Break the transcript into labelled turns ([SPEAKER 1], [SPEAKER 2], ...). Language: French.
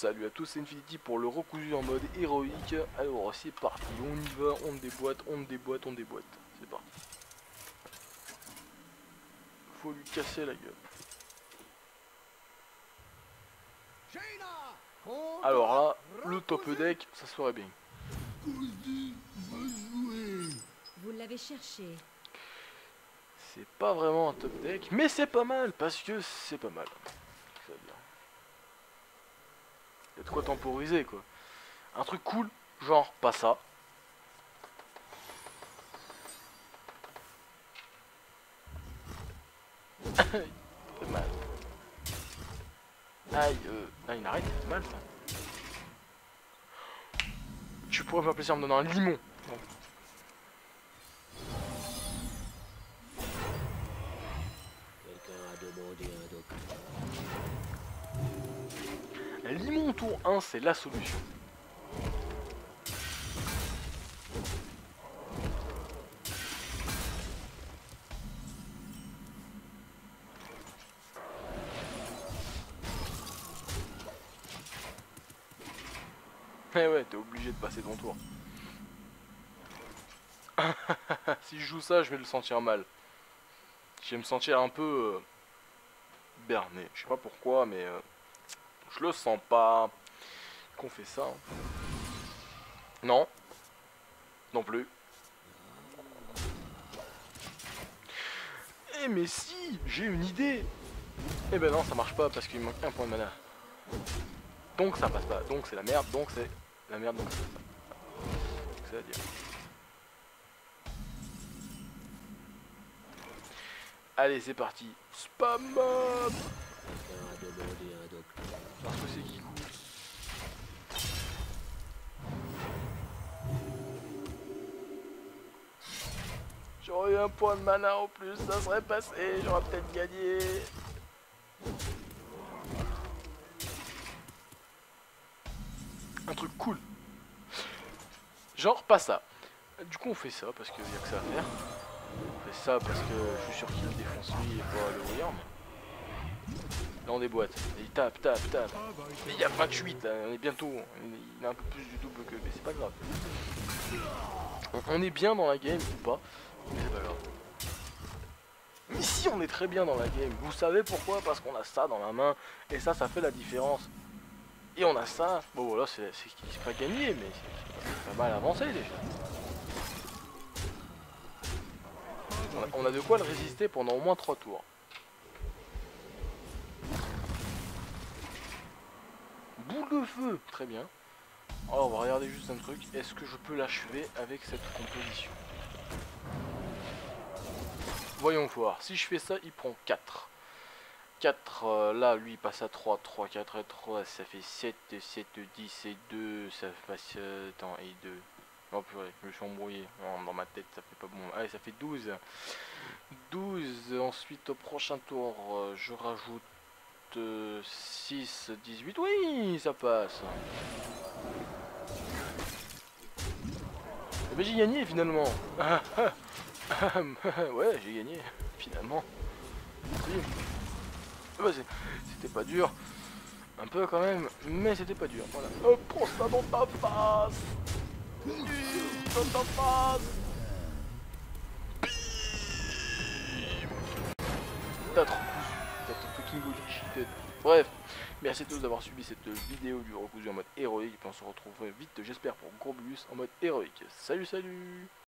[SPEAKER 1] Salut à tous, c'est Infinity pour le recousu en mode héroïque. Alors c'est parti, on y va, on déboîte, on déboîte, on déboîte. C'est parti. Faut lui casser la gueule. Alors là, le top deck, ça serait bien.
[SPEAKER 2] Vous l'avez cherché.
[SPEAKER 1] C'est pas vraiment un top deck, mais c'est pas mal, parce que c'est pas mal. C'est-à-dire, y a de quoi temporiser quoi. Un truc cool, genre pas ça. C'est mal. Aïe, il arrête, c'est mal ça. Tu pourrais me faire plaisir en me donnant un limon. Bon. Un limon tour 1, c'est la solution. Eh ouais, t'es obligé de passer ton tour. Si je joue ça, je vais le sentir mal. Je vais me sentir un peu berné. Je sais pas pourquoi, mais je le sens pas qu'on fait ça. Hein. Non. Non plus. Eh mais si, j'ai une idée. Eh ben non, ça marche pas parce qu'il me manque un point de mana. Donc ça passe pas. Donc c'est la merde. Donc c'est la merde. Donc ça passe pas. C'est à dire. Allez, c'est parti. Spam mob. Parce que c'est qui cool. J'aurais eu un point de mana en plus, ça serait passé, j'aurais peut-être gagné. Un truc cool. Genre pas ça. Du coup on fait ça parce qu'il y a que ça à faire. On fait ça parce que je suis sûr qu'il le défonce lui et pas le Wyrm. Là on déboîte. Et il tape, tape, tape. Mais il y a 28 là, on est bientôt. Il a un peu plus du double que. Mais c'est pas grave. On est bien dans la game ou pas. Mais c'est pas grave. Mais si on est très bien dans la game. Vous savez pourquoi? Parce qu'on a ça dans la main. Et ça fait la différence. Et on a ça. Bon voilà, c'est pas gagné, mais c'est pas mal avancé déjà. On a de quoi le résister pendant au moins 3 tours. Boule de feu, très bien. Alors on va regarder juste un truc. Est-ce que je peux l'achever avec cette composition? Voyons voir. Si je fais ça, il prend 4. 4, là, lui, il passe à 3. 3, 4 et 3, ça fait 7. 7, 10 et 2, ça passe... attends, et 2. Oh purée, je me suis embrouillé. Non, dans ma tête, ça fait pas bon. Allez, ça fait 12. 12. Ensuite, au prochain tour, je rajoute 6, 18. Oui, ça passe. Eh ben, j'ai gagné finalement. Ouais, j'ai gagné finalement. Ouais, c'était pas dur. Un peu quand même, mais c'était pas dur. Voilà. Hop, prends ça dans ta face. Dans ta face. T'as trop cousu. T'as ton fucking body cheated. Bref, merci à tous d'avoir suivi cette vidéo du recousu en mode héroïque. Et puis on se retrouve vite, j'espère, pour Gros Bulus en mode héroïque. Salut, salut.